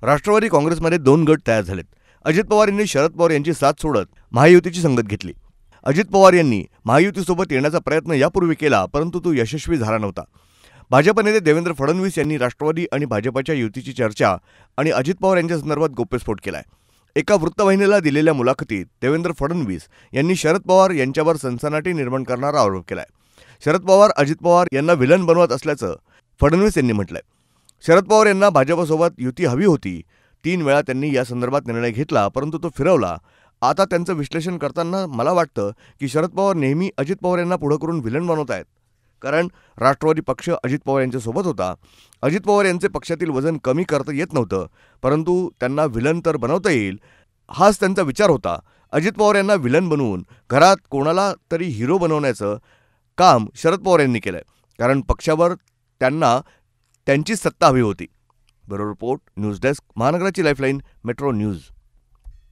राष्ट्रवादी काँग्रेसमध्ये दोन गट तयार झालेत. अजित पवार यांनी शरद पवार यांची साथ सोडत महायुतीची संगत घेतली. अजित पवार यांनी महायुतीसोबत येण्याचा प्रयत्न यापूर्वी केला, परंतु तो यशस्वी झाला नव्हता. भाजप नेते देवेंद्र फडणवीस यांनी राष्ट्रवादी आणि भाजपच्या युतीची चर्चा आणि अजित पवार यांच्या संदर्भात गौप्यस्फोट केलाय. एका वृत्तवाहिनीला दिलेल्या मुलाखतीत देवेंद्र फडणवीस यांनी शरद पवार यांच्यावर सनसनाटी निर्माण करणारा आरोप केलाय. शरद पवार अजित पवार यांना विलन बनवत असल्याचं फडणवीस यांनी म्हटलंय. शरद पवार यांना भाजपसोबत युती हवी होती. 3 वेळा त्यांनी या संदर्भात निर्णय घेतला, परंतु तो फिरवला. आता त्यांचं विश्लेषण करताना मला वाटतं की शरद पवार नेहमी अजित पवार यांना पुढं करून विलन बनवत आहेत. कारण राष्ट्रवादी पक्ष अजित पवार यांच्यासोबत होता. अजित पवार यांचे पक्षातील वजन कमी करता येत नव्हतं, परंतु त्यांना विलन तर बनवता येईल हाच त्यांचा विचार होता. अजित पवार यांना विलन बनवून घरात कोणाला तरी हिरो बनवण्याचं काम शरद पवार यांनी केलंय. कारण पक्षावर त्यांना त्यांची सत्ता हवी होती. ब्युरो रिपोर्ट, न्यूज डेस्क, महानगराची लाईफलाईन, मेट्रो न्यूज.